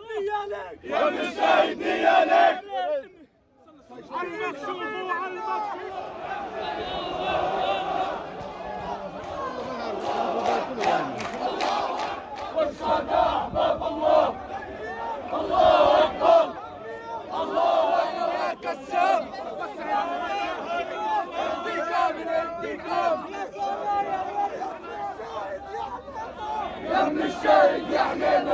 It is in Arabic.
نيالك يا ابن الشهيد نيالك على المكشوف وعلى المكشوف. والشهداء أحباب الله. الله أكبر الله أكبر يا كساب. انتقام الانتقام يا ابن الشهيد يا حميد.